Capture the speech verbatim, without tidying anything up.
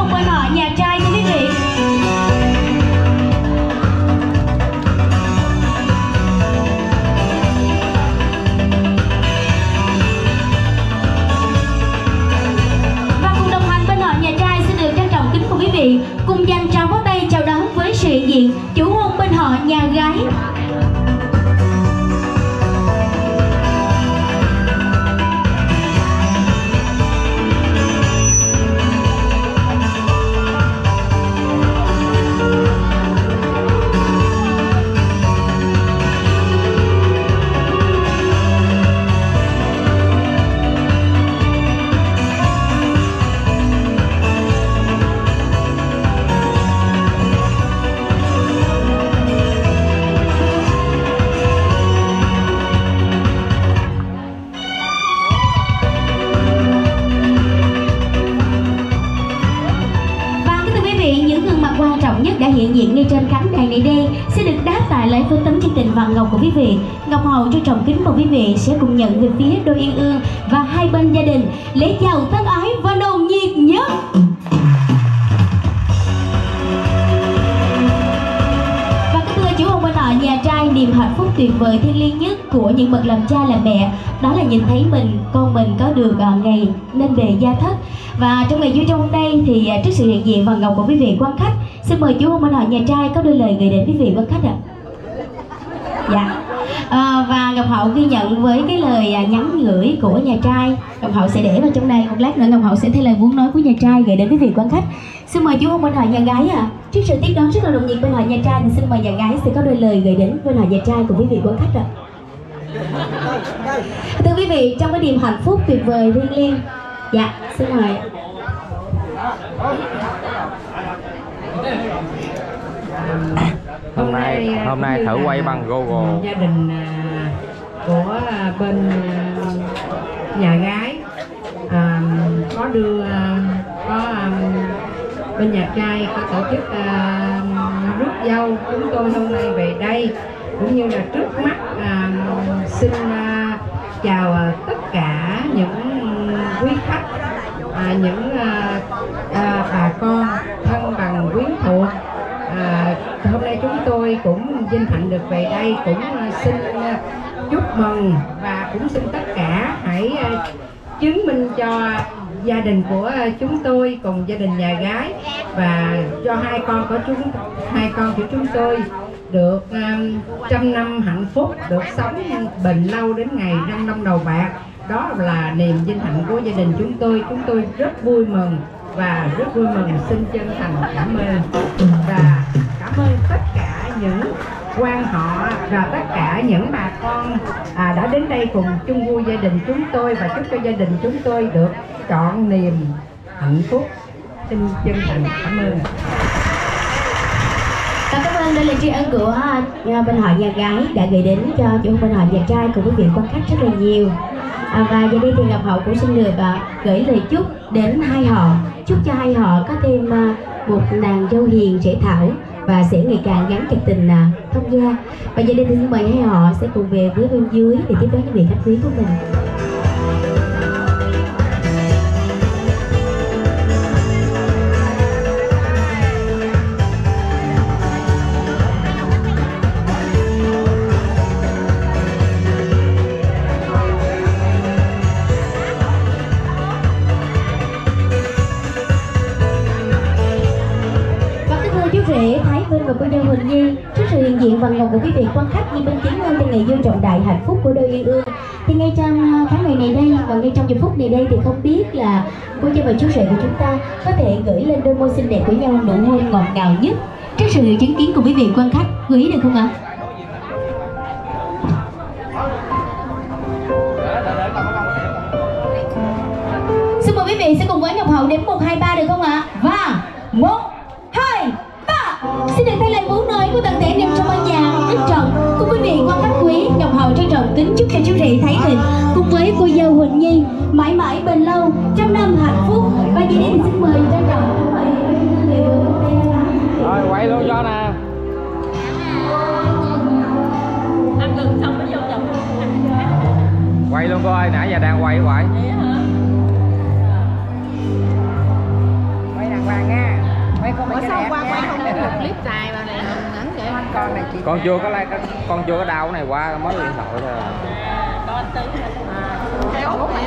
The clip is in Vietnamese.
hôn bên họ nhà trai thưa quý vị. Và cùng đồng hành bên họ nhà trai xin được trân trọng kính mời quý vị cùng dành tràng pháo tay chào đón với sự hiện diện chủ hôn bên họ nhà gái. Quan trọng nhất đã hiện diện ngay trên khán đài này đây sẽ được đáp tại lễ phương tấm chân tình vàng ngọc của quý vị. Ngọc Hậu trân trọng kính mời quý vị sẽ cùng nhận về phía đôi uyên ương và hai bên gia đình lễ chào thân ái và nồng nhiệt nhất. Và kính thưa chủ hôn bên họ nhà trai, niềm hạnh phúc tuyệt vời thiêng liêng nhất của những bậc làm cha làm mẹ đó là nhìn thấy mình con mình có được ngày nên bề gia thất. Và trong ngày vui trong hôm nay thì trước sự hiện diện vàng ngọc của quý vị quan khách, xin mời chú hôn bên họ nhà trai có đôi lời gửi đến quý vị quan khách ạ. Dạ. À, và Ngọc Hậu ghi nhận với cái lời nhắn gửi của nhà trai, Ngọc Hậu sẽ để vào trong đây. Một lát nữa Ngọc Hậu sẽ thay lời muốn nói của nhà trai gửi đến quý vị quan khách. Xin mời chú hôn bên họ nhà gái ạ. À. Trước sự tiếp đón rất là nồng nhiệt bên họ nhà trai thì xin mời nhà gái sẽ có đôi lời gửi đến bên họ nhà trai của quý vị quan khách ạ. À. Thưa quý vị, trong cái niềm hạnh phúc tuyệt vời thiêng liêng. Dạ, xin mời. Hôm nay hôm nay thử quay bằng Google. Gia đình của bên nhà gái à, có đưa có bên nhà trai có tổ chức à, rước dâu. Chúng tôi hôm nay về đây cũng như là trước mắt à, xin à, chào à, tất cả những quý khách, à, những à, à, bà con thân bằng quyến thuộc. À, hôm nay chúng tôi cũng vinh hạnh được về đây, cũng uh, xin uh, chúc mừng và cũng xin tất cả hãy uh, chứng minh cho gia đình của uh, chúng tôi cùng gia đình nhà gái và cho hai con của chúng hai con của chúng tôi được um, trăm năm hạnh phúc, được sống bền lâu đến ngày năm năm đầu bạc. Đó là niềm vinh hạnh của gia đình chúng tôi. Chúng tôi rất vui mừng và rất vui mừng, xin chân thành cảm ơn và cảm ơn tất cả những quan họ và tất cả những bà con à, đã đến đây cùng chung vui gia đình chúng tôi và chúc cho gia đình chúng tôi được trọn niềm hạnh phúc. Xin chân thành cảm ơn. Và cảm ơn đây là tri ân của bên họ nhà gái đã gửi đến cho chủ bên họ nhà trai cùng quý vị quan khách rất là nhiều. À, và giờ đây thì Ngọc Hậu cũng xin được uh, gửi lời chúc đến hai họ, chúc cho hai họ có thêm uh, một nàng dâu hiền dễ thảo và sẽ ngày càng gắn chặt tình uh, thông gia. Và giờ đây thì xin mời hai họ sẽ cùng về với bên dưới để tiếp đón những vị khách quý của mình. Rể Thái Vinh và cô dâu Huỳnh Nhi, trước sự hiện diện vàng ngọc của quý vị quan khách như bên chính hơn trong ngày vui trọng đại hạnh phúc của đôi uyên ương, thì ngay trong tháng ngày này đây và ngay trong giờ phút này đây thì không biết là cô dâu và chú rể của chúng ta có thể gửi lên đôi môi xinh đẹp của nhau nụ hôn ngọt ngào nhất trước sự chứng kiến của quý vị quan khách, gửi được không ạ? Xin mời quý vị sẽ cùng với Ngọc Hậu đếm một hai ba được không ạ? Và một hai ba, xin được thay lời muốn nói của toàn thể niềm trong ban nhạc rất trọng của quý vị quan khách quý. Ngọc Hậu trân trọng kính chúc cho chú rể Thái Vinh cùng với cô dâu Huỳnh Nhi mãi mãi bền lâu, trăm năm hạnh phúc. Và giờ đây thì xin mời trân trọng mời rồi quay luôn cho nè. Ăn gần xong mới vô chụp. Quay luôn cô ơi, nãy giờ đang quay hoài. Vậy hả? Quay đàng hoàng nha. clip dài vào này ngắn vậy. Con này chị Con chưa có like, con chưa có đau cái này qua mới điện thoại thôi. Con tư Cái út này